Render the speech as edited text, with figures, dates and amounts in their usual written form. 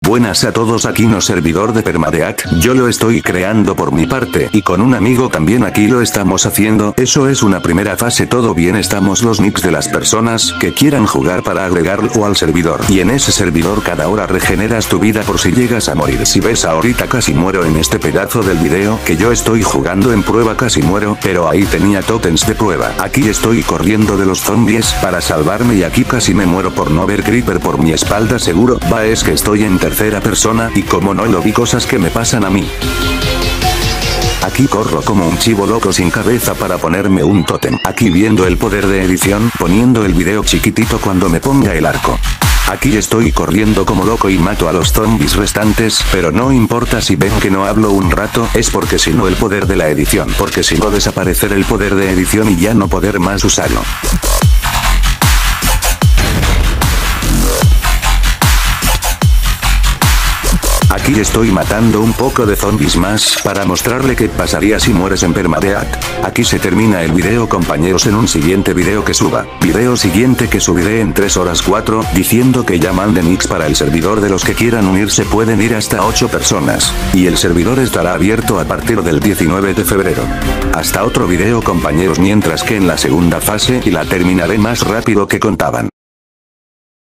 Buenas a todos, aquí no servidor de Permadeath, yo lo estoy creando por mi parte y con un amigo también aquí lo estamos haciendo, eso es una primera fase, todo bien, estamos los nicks de las personas que quieran jugar para agregarlo al servidor y en ese servidor cada hora regeneras tu vida por si llegas a morir. Si ves ahorita casi muero en este pedazo del video que yo estoy jugando en prueba, casi muero, pero ahí tenía totems de prueba. Aquí estoy corriendo de los zombies para salvarme y aquí casi me muero por no ver creeper por mi espalda, seguro, es que estoy en tercera persona y como no lo vi, cosas que me pasan a mí. Aquí corro como un chivo loco sin cabeza para ponerme un tótem. Aquí viendo el poder de edición, poniendo el video chiquitito cuando me ponga el arco. Aquí estoy corriendo como loco y mato a los zombies restantes, pero no importa si ven que no hablo un rato, es porque si no el poder de la edición, porque si no desaparecer el poder de edición y ya no poder más usarlo. Aquí estoy matando un poco de zombies más para mostrarle qué pasaría si mueres en Permadeath. Aquí se termina el video, compañeros, en un siguiente video que suba. Video siguiente que subiré en 3 horas 4, diciendo que ya manden nicks para el servidor, de los que quieran unirse pueden ir hasta 8 personas. Y el servidor estará abierto a partir del 19 de febrero. Hasta otro video, compañeros, mientras que en la segunda fase y la terminaré más rápido que contaban.